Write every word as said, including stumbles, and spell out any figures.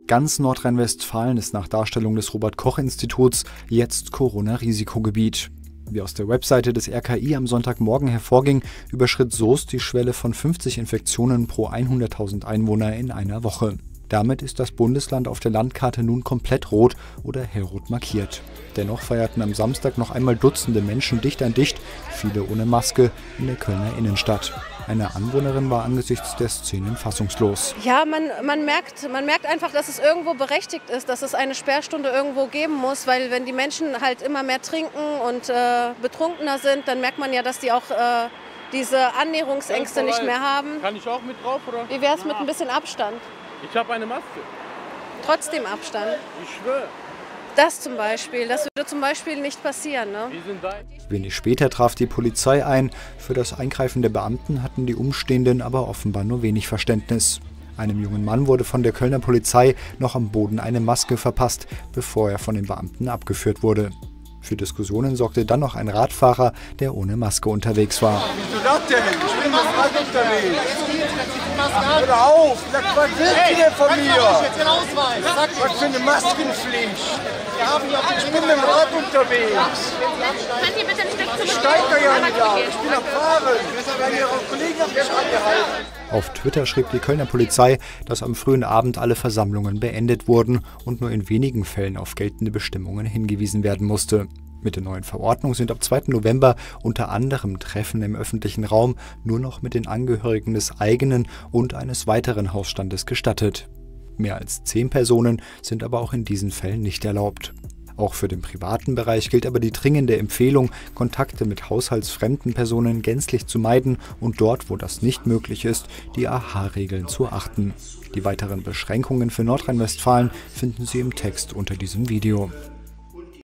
Ganz Nordrhein-Westfalen ist nach Darstellung des Robert-Koch-Instituts jetzt Corona-Risikogebiet. Wie aus der Webseite des R K I am Sonntagmorgen hervorging, überschritt Soest die Schwelle von fünfzig Infektionen pro hunderttausend Einwohner in einer Woche. Damit ist das Bundesland auf der Landkarte nun komplett rot oder hellrot markiert. Dennoch feierten am Samstag noch einmal Dutzende Menschen dicht an dicht, viele ohne Maske, in der Kölner Innenstadt. Eine Anwohnerin war angesichts der Szenen fassungslos. Ja, man, man, merkt, man merkt einfach, dass es irgendwo berechtigt ist, dass es eine Sperrstunde irgendwo geben muss, weil wenn die Menschen halt immer mehr trinken und äh, betrunkener sind, dann merkt man ja, dass die auch äh, diese Annäherungsängste nicht mehr haben. Kann ich auch mit drauf, oder? Wie wäre es mit ein bisschen Abstand? Ich habe eine Maske. Trotzdem Abstand? Ich schwöre. Das zum Beispiel, das würde zum Beispiel nicht passieren. Ne? Wenig später traf die Polizei ein. Für das Eingreifen der Beamten hatten die Umstehenden aber offenbar nur wenig Verständnis. Einem jungen Mann wurde von der Kölner Polizei noch am Boden eine Maske verpasst, bevor er von den Beamten abgeführt wurde. Für Diskussionen sorgte dann noch ein Radfahrer, der ohne Maske unterwegs war. Wieso das denn? Ich bin mit dem Rad unterwegs. Hör auf! Was willst du denn von mir? Was für eine Maskenpflicht? Ich bin mit dem Rad unterwegs. Könnt ihr bitte ein Stück Ich steige da ja nicht auf. Ich bin am Fahren. Ihre Kollegen haben mich angehalten. Auf Twitter schrieb die Kölner Polizei, dass am frühen Abend alle Versammlungen beendet wurden und nur in wenigen Fällen auf geltende Bestimmungen hingewiesen werden musste. Mit der neuen Verordnung sind ab zweiten November unter anderem Treffen im öffentlichen Raum nur noch mit den Angehörigen des eigenen und eines weiteren Hausstandes gestattet. Mehr als zehn Personen sind aber auch in diesen Fällen nicht erlaubt. Auch für den privaten Bereich gilt aber die dringende Empfehlung, Kontakte mit haushaltsfremden Personen gänzlich zu meiden und dort, wo das nicht möglich ist, die A H-Regeln zu achten. Die weiteren Beschränkungen für Nordrhein-Westfalen finden Sie im Text unter diesem Video.